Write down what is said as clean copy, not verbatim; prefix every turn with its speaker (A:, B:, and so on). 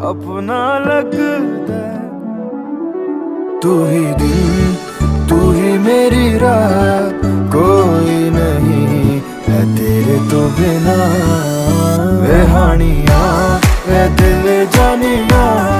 A: अपना लगदा। तू ही दिन, तू ही मेरी रात, कोई नहीं है तेरे तो बिना। वे हानिया वे दिल जानिया